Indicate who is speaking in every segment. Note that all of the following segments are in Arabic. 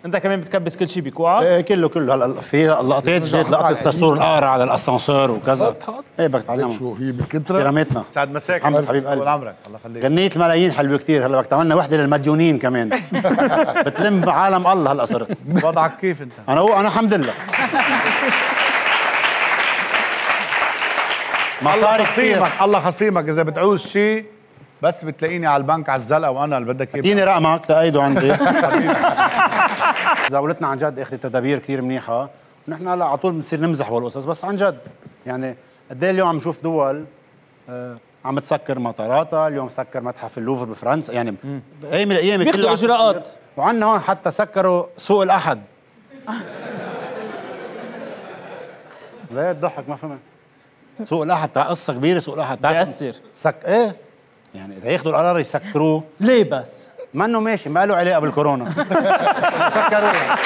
Speaker 1: انت كمان بتكبس كل شيء بكوعه؟
Speaker 2: ايه كله هلا في لقطات جات لقطه الصرصور القارع على الاسانسور وكذا. ايه بدك تعلمها
Speaker 3: شو هي بالكتره؟
Speaker 2: كرامتنا.
Speaker 4: سعد مساك
Speaker 2: حبيب قلبي.
Speaker 4: طول عمرك الله يخليك.
Speaker 2: جنية الملايين حلوه كثير. هلا بدك تعملنا وحده للمديونين كمان. بتلم عالم الله. هلا صرت
Speaker 4: وضعك كيف انت؟
Speaker 2: انا الحمد لله.
Speaker 4: الله خصيمك الله خصيمك اذا بتعوز شيء بس بتلاقيني على البنك على الزلقه وانا اللي بدك اياه.
Speaker 2: اديني رقمك لايده عندي. دولتنا عن جد اخذت تدابير كثير منيحه، ونحن هلا على طول بنصير نمزح بهالقصص، بس عن جد يعني قد ايه اليوم عم نشوف دول عم تسكر مطاراتها. اليوم سكر متحف اللوفر بفرنسا، يعني ايام من الايام
Speaker 1: بياخذوا اجراءات.
Speaker 2: وعندنا هون حتى سكروا سوق الاحد. ليه تضحك؟ ما فهمت. سوق الاحد تاع قصه كبيره. سوق الاحد
Speaker 1: بيأثر
Speaker 2: ايه يعني اذا ياخذوا القرار يسكروه
Speaker 1: ليه بس؟
Speaker 2: ما انه ماشي، ما له علاقه بالكورونا. سكروه يعني.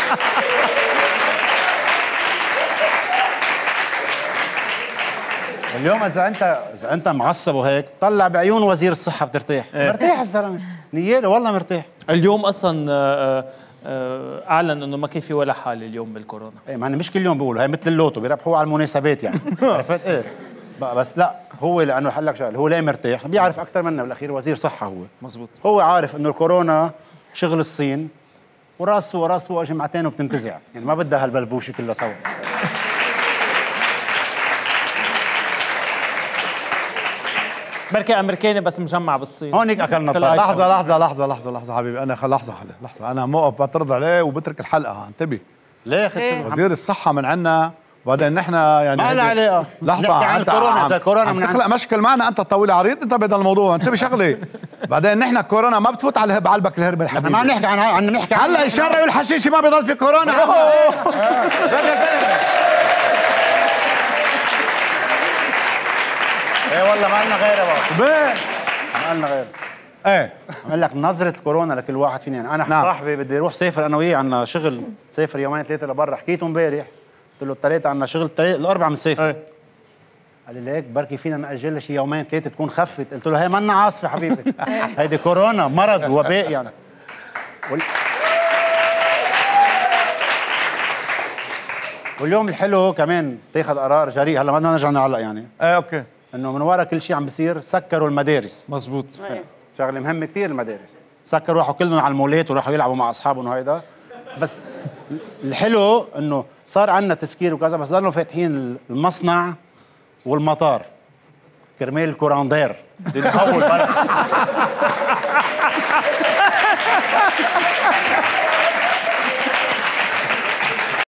Speaker 2: اليوم اذا انت معصب وهيك طلع بعيون وزير الصحه بترتاح. مرتاح الزلمه نياله والله مرتاح.
Speaker 1: اليوم اصلا اعلن انه ما كان في ولا حاله اليوم بالكورونا.
Speaker 2: ايه ما مش كل يوم بيقولوا، هي مثل اللوتو بيربحوه على المناسبات يعني. عرفت ايه؟ بس لا هو لانه حل لك شغله، هو ليه مرتاح؟ بيعرف اكثر منا بالاخير، وزير صحه هو.
Speaker 1: مزبوط.
Speaker 2: هو عارف انه الكورونا شغل الصين وراسه جمعتين وبتنتزع، يعني ما بدها هالبلبوشه كلها سوا.
Speaker 1: بركي امريكاني بس مجمع بالصين.
Speaker 2: هونيك اكلنا
Speaker 4: الطرد. لحظه حبيبي، انا لحظه انا موقف بعترض عليه وبترك الحلقه. انتبه
Speaker 2: ليه خسر
Speaker 4: وزير الصحه من عنا، وبعدين نحن يعني
Speaker 2: ما لها علاقه.
Speaker 4: لحظه
Speaker 2: عن الكورونا. اذا الكورونا من
Speaker 4: تخلق مشكل معنا انت طويل عريض. انت بهذا الموضوع انتبه شغله. بعدين نحن الكورونا ما بتفوت على بعلبك الهرب الحبيبي.
Speaker 2: ما نحكي عن نحكي عن
Speaker 4: هلا الشر والحشيش ما بيضل في كورونا.
Speaker 2: ايه والله ما لنا غيره بقى. ما لنا غيره.
Speaker 4: ايه
Speaker 2: عمل لك نظره الكورونا لكل واحد فينا. يعني انا صاحبي بدي اروح سافر انا وياه، عندنا شغل سافر يومين ثلاثه لبرا. حكيته امبارح قلت له الثلاثه عندنا شغل، الاربعاء بنسافر. قال لي ليك بركي فينا ناجلها شي يومين ثلاثه تكون خفت. قلت له هي منا عاصفه حبيبي. هيدي كورونا مرض وباء يعني. واليوم الحلو كمان تاخذ قرار جريء. هلا بدنا نرجع نعلق يعني.
Speaker 4: ايه اوكي.
Speaker 2: انه من وراء كل شيء عم بيصير سكروا المدارس.
Speaker 1: مزبوط.
Speaker 2: شغله مهمه كثير المدارس. سكروا راحوا كلهم على المولات وراحوا يلعبوا مع اصحابهم وهيدا. بس الحلو انه صار عندنا تسكير وكذا، بس ضلوا فاتحين المصنع والمطار كرمال الكوراندير. بدي نحول